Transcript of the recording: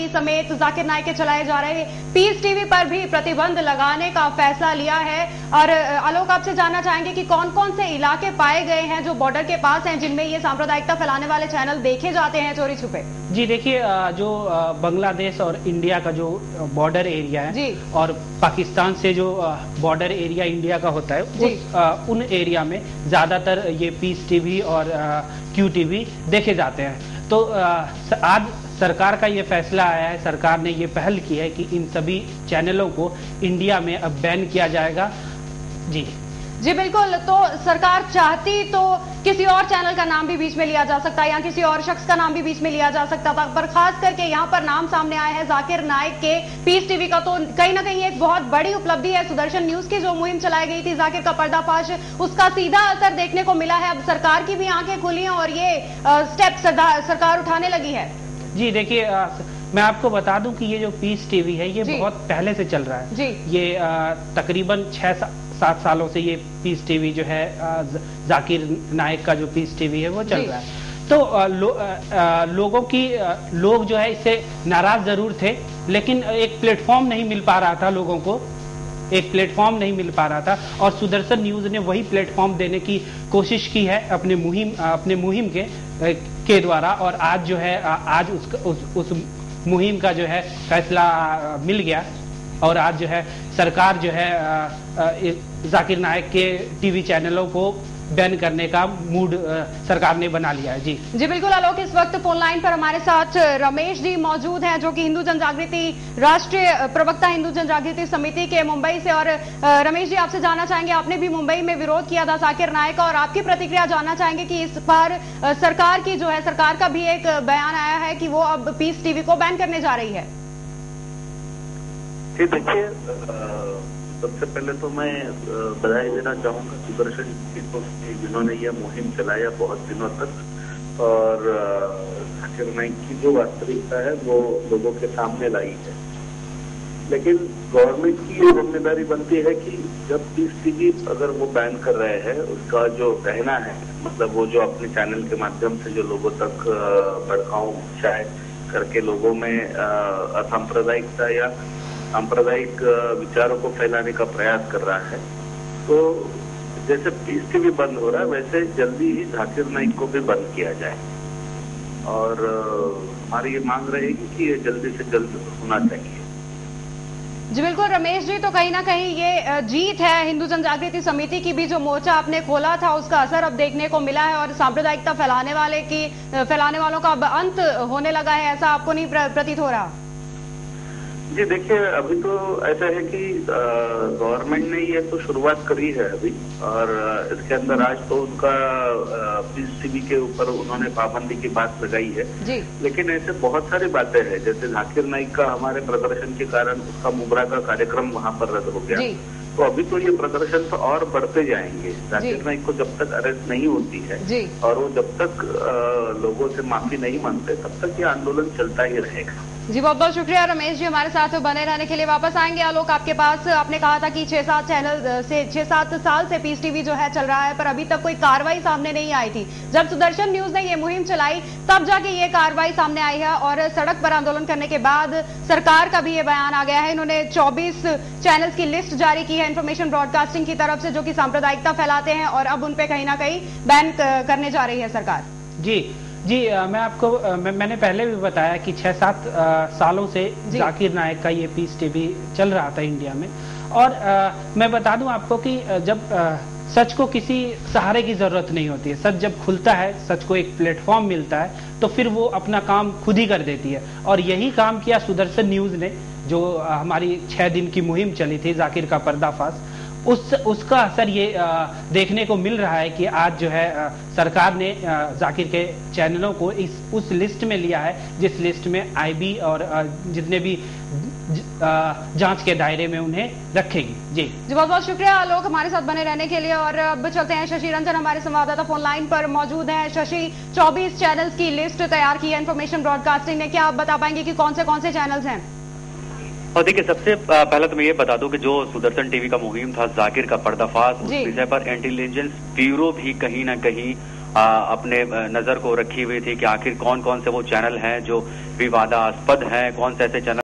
समेत जाकिर नाइक के चलाए जा रहे पीस टीवी पर भी प्रतिबंध लगाने का फैसला लिया है। और आलोक, आपसे जानना चाहेंगे कि कौन कौन से इलाके पाए गए हैं जो बॉर्डर के पास हैं, जिनमें ये सांप्रदायिकता फैलाने वाले चैनल देखे जाते हैं चोरी छुपे? जी देखिए, जो बांग्लादेश और इंडिया का जो बॉर्डर एरिया है जी, और पाकिस्तान से जो बॉर्डर एरिया इंडिया का होता है, उन एरिया में ज्यादातर ये पीस टीवी और क्यू टीवी देखे जाते हैं। तो आज सरकार का ये फैसला आया है, सरकार ने ये पहल की है कि इन सभी चैनलों को इंडिया में अब बैन किया जाएगा। जी बिल्कुल। तो सरकार चाहती तो किसी और चैनल का नाम भी बीच में लिया जा सकता है या किसी और शख्स का नाम भी बीच में लिया जा सकता था, पर खास करके यहाँ पर नाम सामने आया है जाकिर नाइक के पीस टीवी का। तो कहीं ना कहीं एक बहुत बड़ी उपलब्धि है। सुदर्शन न्यूज की जो मुहिम चलाई गई थी जाकिर का पर्दाफाश, उसका सीधा असर देखने को मिला है। अब सरकार की भी आंखें खुली हैं और ये स्टेप सरकार उठाने लगी है। जी देखिए, मैं आपको बता दूं कि ये जो पीस टीवी है ये बहुत पहले से चल रहा है जी। ये तकरीबन 6-7 सालों से ये पीस टीवी जो है, जाकिर नाइक का जो पीस टीवी है वो चल रहा है। तो लोग जो है इससे नाराज जरूर थे, लेकिन एक प्लेटफॉर्म नहीं मिल पा रहा था लोगों को, एक प्लेटफॉर्म नहीं मिल पा रहा था। और सुदर्शन न्यूज ने वही प्लेटफॉर्म देने की कोशिश की है अपने मुहिम के द्वारा। और आज जो है आज उस मुहिम का जो है फैसला मिल गया और आज जो है सरकार जो है जाकिर नाइक के टीवी चैनलों को बैन करने का मूड सरकार ने बना लिया है। जी बिल्कुल आलोक, इस वक्त फोन लाइन पर हमारे साथ रमेश जी मौजूद हैं, जो कि हिंदू जनजागृति राष्ट्रीय प्रवक्ता हिंदू जनजागृति समिति के मुंबई से। और रमेश जी, आपसे जानना चाहेंगे, आपने भी मुंबई में विरोध किया था जाकिर नाइक का, और आपकी प्रतिक्रिया जानना चाहेंगे कि इस बार सरकार की जो है, सरकार का भी एक बयान आया है कि वो अब पीस टीवी को बैन करने जा रही है। देखिए, सबसे पहले तो मैं बधाई देना चाहूंगा सुदर्शन को, जिन्होंने यह मुहिम चलाया बहुत दिनों तक और जाकिर नाइक की जो वास्तविकता है वो लोगों के सामने लाई है। लेकिन गवर्नमेंट की ये जिम्मेदारी बनती है कि जब पीस टीवी अगर वो बैन कर रहे हैं, उसका जो कहना है, मतलब वो जो अपने चैनल के माध्यम से जो लोगों तक भड़काऊ शायद करके लोगों में असांप्रदायिकता या सांप्रदायिक विचारों को फैलाने का प्रयास कर रहा है, तो जैसे पीस टीवी बंद हो रहा है वैसे जल्दी ही जाकिर नाइक को भी बंद किया जाए। और हमारी ये मांग रहेगी कि ये जल्दी से जल्द होना चाहिए। जी बिल्कुल रमेश जी, तो कहीं ना कहीं ये जीत है हिंदू जनजागृति समिति की भी, जो मोर्चा आपने खोला था उसका असर अब देखने को मिला है और सांप्रदायिकता फैलाने वालों का अब अंत होने लगा है, ऐसा आपको नहीं प्रतीत हो रहा? जी देखिए, अभी तो ऐसा है कि गवर्नमेंट ने ये तो शुरुआत करी है अभी, और इसके अंदर आज तो उनका पीस टीवी के ऊपर उन्होंने पाबंदी की बात लगाई है जी। लेकिन ऐसे बहुत सारी बातें हैं, जैसे जाकिर नाइक का हमारे प्रदर्शन के कारण उसका मुबरा का कार्यक्रम वहां पर रद्द हो गया, तो अभी तो ये प्रदर्शन तो और बढ़ते जाएंगे। जाकिर नाइक को जब तक अरेस्ट नहीं होती है और वो जब तक लोगों से माफी नहीं मांगते, तब तक ये आंदोलन चलता ही रहेगा। जी बहुत बहुत शुक्रिया रमेश जी, हमारे साथ बने रहने के लिए। वापस आएंगे आलोक आपके पास। आपने कहा था कि 6-7 साल से पीस टीवी जो है चल रहा है, पर अभी तक कोई कार्रवाई सामने नहीं आई थी। जब सुदर्शन न्यूज ने ये मुहिम चलाई तब जाके ये कार्रवाई सामने आई है और सड़क पर आंदोलन करने के बाद सरकार का भी ये बयान आ गया है। इन्होंने 24 चैनल्स की लिस्ट जारी की है इन्फॉर्मेशन ब्रॉडकास्टिंग की तरफ से, जो कि सांप्रदायिकता फैलाते हैं, और अब उन पे कहीं ना कहीं बैन करने जा रही है सरकार। जी मैं आपको मैंने पहले भी बताया कि 6-7 सालों से जाकिर नाइक का ये पीस टीवी चल रहा था इंडिया में। और मैं बता दूं आपको कि जब सच को किसी सहारे की जरूरत नहीं होती है, सच जब खुलता है, सच को एक प्लेटफॉर्म मिलता है, तो फिर वो अपना काम खुद ही कर देती है। और यही काम किया सुदर्शन न्यूज ने, जो हमारी 6 दिन की मुहिम चली थी जाकिर का पर्दाफाश, उसका असर ये देखने को मिल रहा है कि आज जो है सरकार ने जाकिर के चैनलों को उस लिस्ट में लिया है, जिस लिस्ट में आईबी और जितने भी जांच के दायरे में उन्हें रखेगी। जी बहुत बहुत शुक्रिया आलोक हमारे साथ बने रहने के लिए। और अब चलते हैं, शशि रंजन हमारे संवाददाता फोन लाइन पर मौजूद हैं। शशि, 24 चैनल्स की लिस्ट तैयार की है इन्फॉर्मेशन ब्रॉडकास्टिंग ने, क्या आप बता पाएंगे कि कौन से चैनल्स हैं? और देखिए, सबसे पहले तो मैं ये बता दूं कि जो सुदर्शन टीवी का मुहिम था जाकिर का पर्दाफाश, उस विषय पर इंटेलिजेंस ब्यूरो भी कहीं ना कहीं अपने नजर को रखी हुई थी कि आखिर कौन कौन से वो चैनल हैं जो विवादास्पद हैं, कौन से ऐसे चैनल